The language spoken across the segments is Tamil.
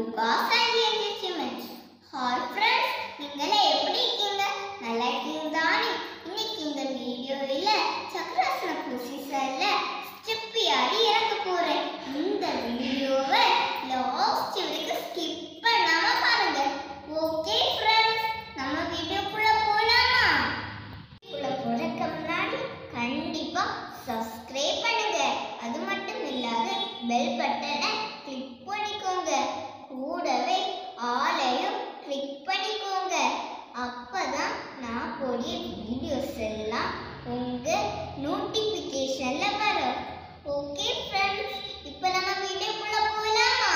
Lucas and Enrichment. Hi friends, நீங்களே எப்படி இருக்கீங்க? நல்லா இருக்கீங்க தானே? இன்னைக்கு இந்த வீடியோல சக்கராசன பொசிஷன்ல ஸ்டெப் ஆடி இறங்க போறேன். இந்த வீடியோவை லாஸ்ட் வரைக்கும் ஸ்கிப் பண்ணாம பாருங்க. ஓகே फ्रेंड्स, நம்ம வீடியோக்குள்ள போலாமா? உள்ள போறதுக்கு முன்னாடி கண்டிப்பா சப்ஸ்கிரைப் பண்ணுங்க. அது மட்டும் இல்லாத பெல் பட்டனை கிளிக் பண்ணிக்கோங்க. கூடவே ஆலையும் கிளிக் பண்ணிக்கோங்க. அப்பதான் நான் போடிய வீடியோஸ் எல்லாம் உங்க நோட்டிபிகேஷன்ல வரும். ஓகே फ्रेंड्स, இப்போ நம்ம வீடியோக்குள்ள போலாமா?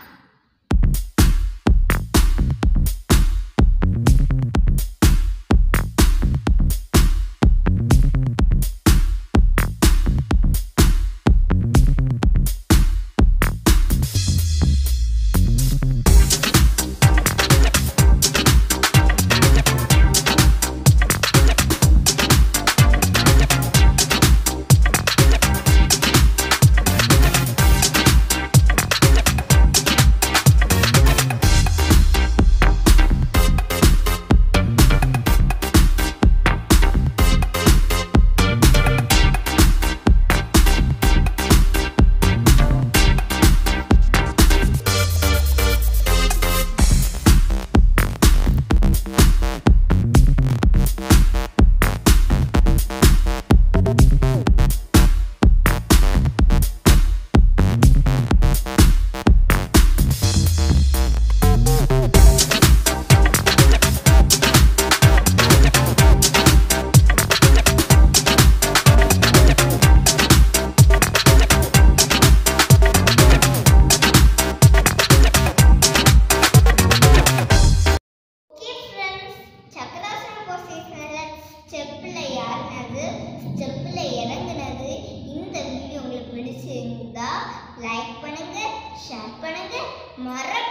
ஸ்டெப்ல இறங்குனது இந்த வீடியோ உங்களுக்கு பிடிச்சிருந்தா லைக் பண்ணுங்க, ஷேர் பண்ணுங்க,